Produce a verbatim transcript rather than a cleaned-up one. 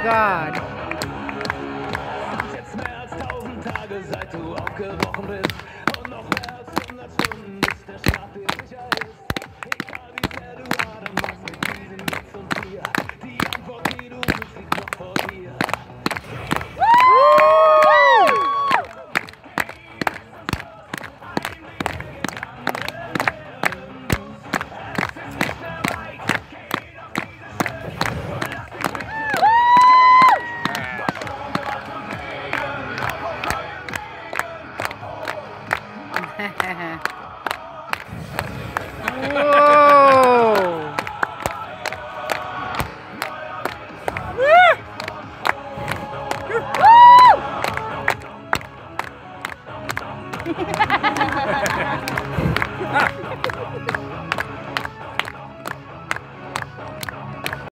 God. Jetzt mehr als tausend Tage, seit du aufgebrochen bist. Und noch mehr als hundert Stunden, bis der Schlaf dir sicher ist. Egal wie sehr du gerade machst mit diesem Jetzt und Hier. Die Antwort, die du suchst, liegt noch vor dir. Whoa!